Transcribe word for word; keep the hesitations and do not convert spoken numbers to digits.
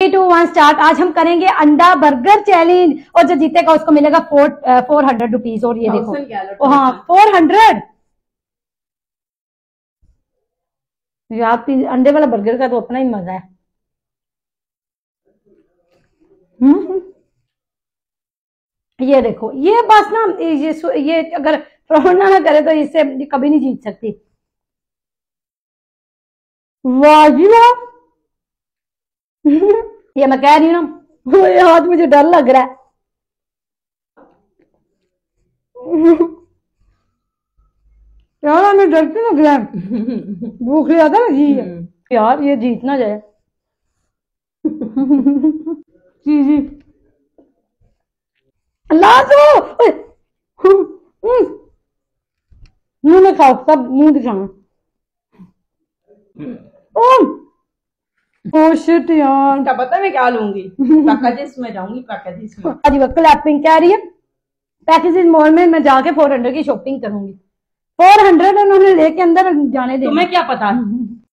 To one start. आज हम करेंगे अंडा बर्गर चैलेंज और जो जीतेगा उसको मिलेगा फोर फोर हंड्रेड रुपीज। और ये देखो, हाँ फोर हंड्रेड यार, अंडे वाला बर्गर का तो अपना ही मजा है। हम्म ये देखो, ये बस ना, ये ये अगर फ्रॉड ना करे तो इससे कभी नहीं जीत सकती। वाह जी वाह। ये मैं कह रही हूँ ना, ये हाथ मुझे डर लग रहा है। यार हमें डर क्यों लग रहा है? भूख ज्यादा लगी है यार, ये जीत ना जाए। जी जी लाजो मुंह में खाओ, सब मुंह दिखाना। ओ शिट यार, क्या पता मैं क्या लूंगी। पैकेजेस में जाऊंगी, पैकेजेस में। अजी वो क्लैपिंग कह रही है, पैकेजेस मॉल में मैं जाके फोर हंड्रेड की शॉपिंग करूंगी। फोर हंड्रेड उन्होंने लेके अंदर जाने दे। तुम्हें क्या पता